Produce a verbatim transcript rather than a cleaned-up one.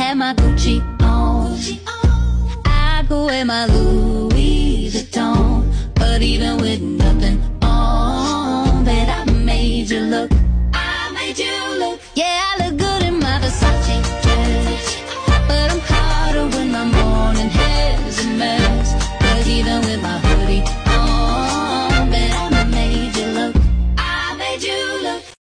have my Gucci on. I go wear my Louis